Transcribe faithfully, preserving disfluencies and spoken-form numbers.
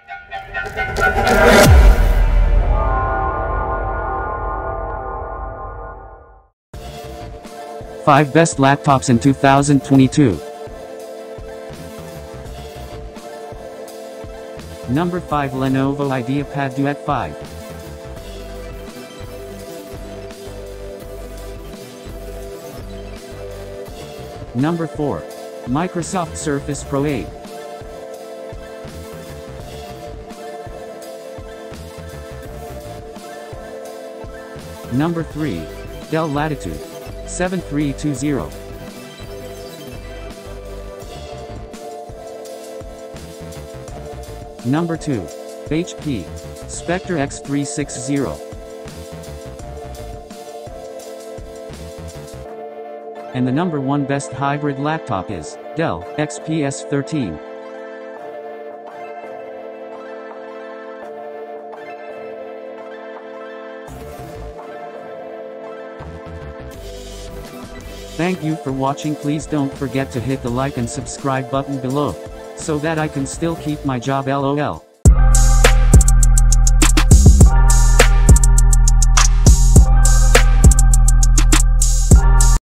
five Best Laptops in two thousand twenty-two. Number five Lenovo IdeaPad Duet five. Number four. Microsoft Surface Pro eight. Number three. Dell Latitude seven three two zero. Number two. H P Spectre X three sixty. And the number one best hybrid laptop is Dell X P S thirteen. Thank you for watching. Please don't forget to hit the like and subscribe button below, so that I can still keep my job. LOL.